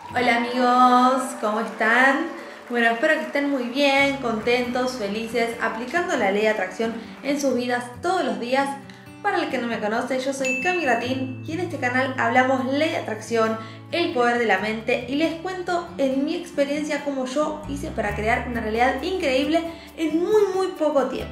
Hola amigos, ¿cómo están? Bueno, espero que estén muy bien, contentos, felices, aplicando la ley de atracción en sus vidas todos los días. Para el que no me conoce, yo soy Cami Ratín y en este canal hablamos ley de atracción, el poder de la mente y les cuento en mi experiencia cómo yo hice para crear una realidad increíble en muy poco tiempo.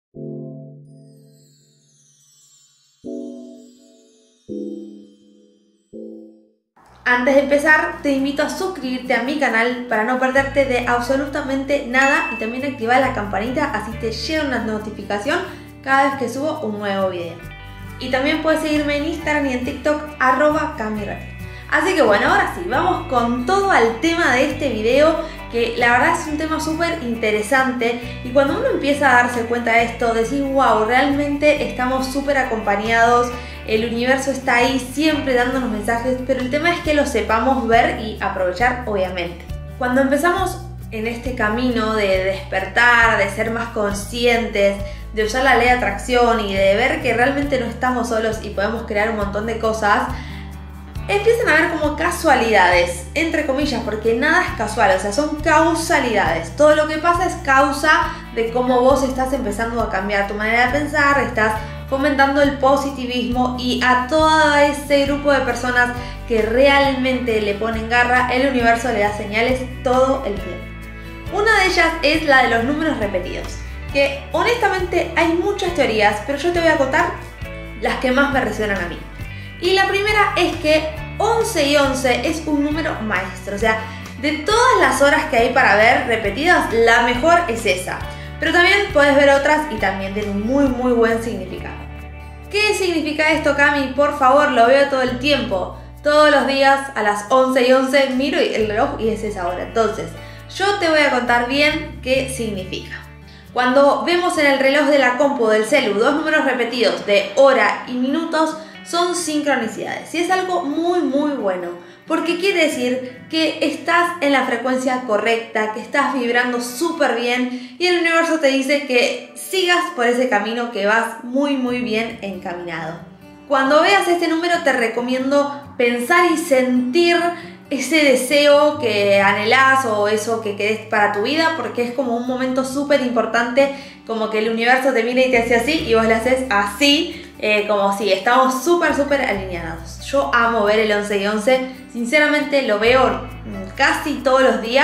Antes de empezar, te invito a suscribirte a mi canal para no perderte de absolutamente nada y también activar la campanita así te llega una notificación cada vez que subo un nuevo video. Y también puedes seguirme en Instagram y en TikTok @CamiRatín. Así que bueno, ahora sí, vamos con todo al tema de este video, que la verdad es un tema súper interesante y cuando uno empieza a darse cuenta de esto, decís wow, realmente estamos súper acompañados. El universo está ahí siempre dándonos mensajes, pero el tema es que lo sepamos ver y aprovechar, obviamente. Cuando empezamos en este camino de despertar, de ser más conscientes, de usar la ley de atracción y de ver que realmente no estamos solos y podemos crear un montón de cosas, empiezan a haber como casualidades, entre comillas, porque nada es casual, o sea, son causalidades. Todo lo que pasa es causa de cómo vos estás empezando a cambiar tu manera de pensar, estás fomentando el positivismo y a todo ese grupo de personas que realmente le ponen garra, el universo le da señales todo el tiempo. Una de ellas es la de los números repetidos, que honestamente hay muchas teorías, pero yo te voy a contar las que más me resuenan a mí. Y la primera es que 11 y 11 es un número maestro, o sea, de todas las horas que hay para ver repetidas, la mejor es esa. Pero también puedes ver otras y también tienen un muy buen significado. ¿Qué significa esto, Cami? Por favor, lo veo todo el tiempo. Todos los días a las 11 y 11 miro el reloj y es esa hora. Entonces, yo te voy a contar bien qué significa. Cuando vemos en el reloj de la compu del celu dos números repetidos de hora y minutos, son sincronicidades. Y es algo muy bueno. Porque quiere decir que estás en la frecuencia correcta, que estás vibrando súper bien y el universo te dice que sigas por ese camino, que vas muy bien encaminado. Cuando veas este número te recomiendo pensar y sentir ese deseo que anhelás o eso que querés para tu vida, porque es como un momento súper importante, como que el universo te mira y te hace así y vos le haces así, como si estamos súper alineados. Yo amo ver el 11 y 11, sinceramente lo veo casi todos los días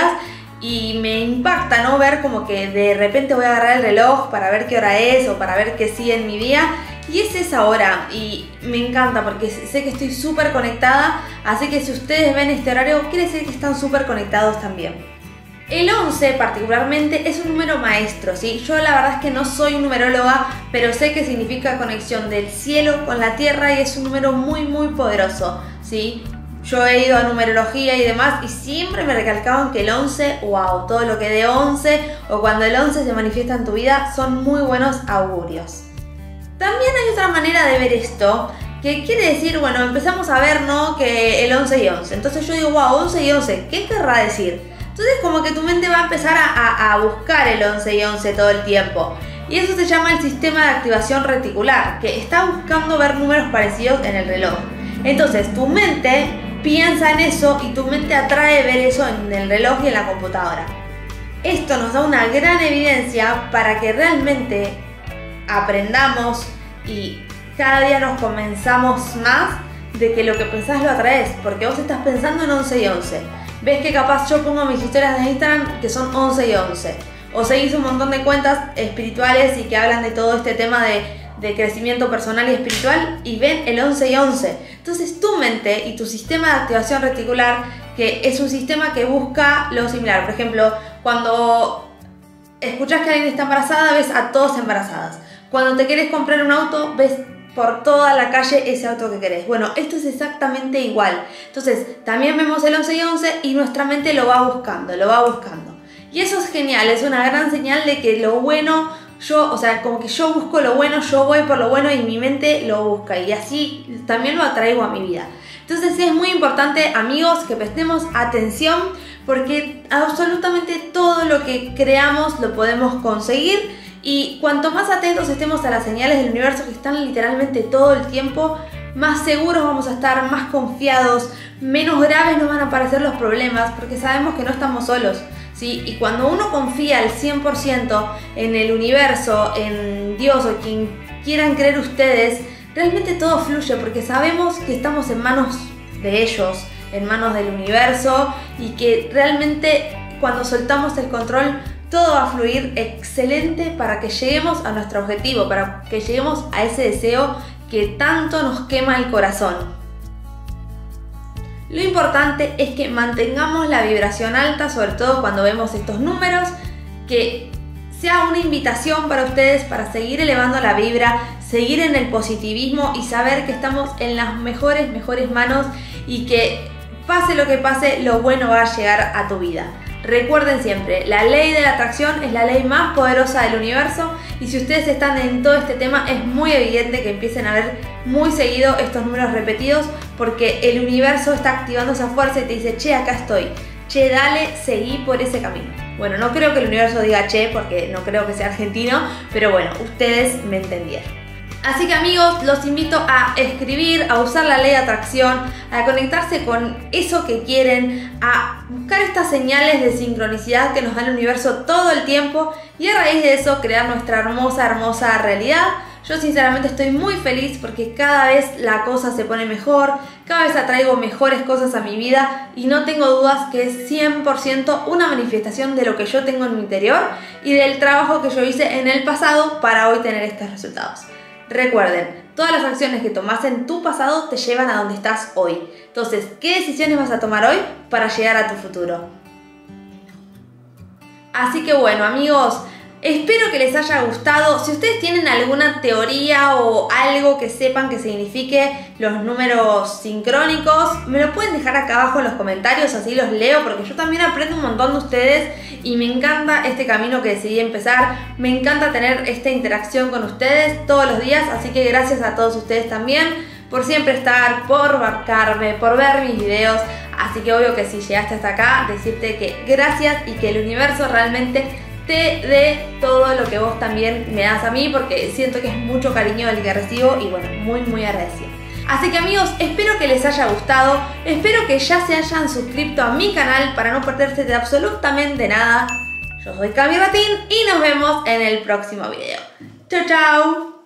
y me impacta, ¿no? Ver como que de repente voy a agarrar el reloj para ver qué hora es o para ver qué sigue en mi día. Y es esa hora y me encanta porque sé que estoy súper conectada, así que si ustedes ven este horario, quiere decir que están súper conectados también. El 11 particularmente es un número maestro, ¿sí? Yo la verdad es que no soy numeróloga, pero sé que significa conexión del cielo con la tierra y es un número muy poderoso, ¿sí? Yo he ido a numerología y demás y siempre me recalcaban que el 11, wow, todo lo que de 11 o cuando el 11 se manifiesta en tu vida son muy buenos augurios. También hay otra manera de ver esto, que quiere decir, bueno, empezamos a ver, ¿no? Que el 11 y 11. Entonces yo digo, wow, 11 y 11, ¿qué querrá decir? Entonces como que tu mente va a empezar a buscar el 11 y 11 todo el tiempo. Y eso se llama el sistema de activación reticular, que está buscando ver números parecidos en el reloj. Entonces tu mente piensa en eso y tu mente atrae ver eso en el reloj y en la computadora. Esto nos da una gran evidencia para que realmente aprendamos y cada día nos convenzamos más de que lo que pensás lo atraes, porque vos estás pensando en 11 y 11. Ves que capaz yo pongo mis historias de Instagram que son 11 y 11. O seguís un montón de cuentas espirituales y que hablan de todo este tema de crecimiento personal y espiritual y ven el 11 y 11. Entonces tu mente y tu sistema de activación reticular, que es un sistema que busca lo similar. Por ejemplo, cuando escuchás que alguien está embarazada, ves a todas embarazadas. Cuando te querés comprar un auto, ves por toda la calle ese auto que querés. Bueno, esto es exactamente igual. Entonces, también vemos el 11 y 11 y nuestra mente lo va buscando. Y eso es genial, es una gran señal de que lo bueno, o sea, como que yo busco lo bueno, yo voy por lo bueno y mi mente lo busca. Y así también lo atraigo a mi vida. Entonces es muy importante, amigos, que prestemos atención porque absolutamente todo lo que creamos lo podemos conseguir. Y cuanto más atentos estemos a las señales del universo que están literalmente todo el tiempo, más seguros vamos a estar, más confiados, menos graves nos van a parecer los problemas, porque sabemos que no estamos solos, ¿sí? Y cuando uno confía al 100% en el universo, en Dios o quien quieran creer ustedes, realmente todo fluye, porque sabemos que estamos en manos de ellos, en manos del universo, y que realmente cuando soltamos el control todo va a fluir excelente para que lleguemos a nuestro objetivo, para que lleguemos a ese deseo que tanto nos quema el corazón. Lo importante es que mantengamos la vibración alta, sobre todo cuando vemos estos números, que sea una invitación para ustedes para seguir elevando la vibra, seguir en el positivismo y saber que estamos en las mejores manos y que pase lo que pase, lo bueno va a llegar a tu vida. Recuerden siempre, la ley de la atracción es la ley más poderosa del universo, y si ustedes están en todo este tema es muy evidente que empiecen a ver muy seguido estos números repetidos, porque el universo está activando esa fuerza y te dice, che, acá estoy, che, dale, seguí por ese camino. Bueno, no creo que el universo diga che, porque no creo que sea argentino, pero bueno, ustedes me entendieron. Así que amigos, los invito a escribir, a usar la ley de atracción, a conectarse con eso que quieren, a buscar estas señales de sincronicidad que nos da el universo todo el tiempo y a raíz de eso crear nuestra hermosa realidad. Yo sinceramente estoy muy feliz porque cada vez la cosa se pone mejor, cada vez atraigo mejores cosas a mi vida y no tengo dudas que es 100% una manifestación de lo que yo tengo en mi interior y del trabajo que yo hice en el pasado para hoy tener estos resultados. Recuerden, todas las acciones que tomas en tu pasado te llevan a donde estás hoy. Entonces, ¿qué decisiones vas a tomar hoy para llegar a tu futuro? Así que bueno, amigos, espero que les haya gustado. Si ustedes tienen alguna teoría o algo que sepan que signifique los números sincrónicos, me lo pueden dejar acá abajo en los comentarios, así los leo, porque yo también aprendo un montón de ustedes y me encanta este camino que decidí empezar. Me encanta tener esta interacción con ustedes todos los días, así que gracias a todos ustedes también por siempre estar, por bancarme, por ver mis videos. Así que obvio que si llegaste hasta acá, decirte que gracias y que el universo realmente te dé todo lo que vos también me das a mí, porque siento que es mucho cariño el que recibo y bueno, muy agradecida. Así que amigos, espero que les haya gustado, espero que ya se hayan suscrito a mi canal para no perderse de absolutamente nada. Yo soy Cami Ratín y nos vemos en el próximo video. Chau, chau.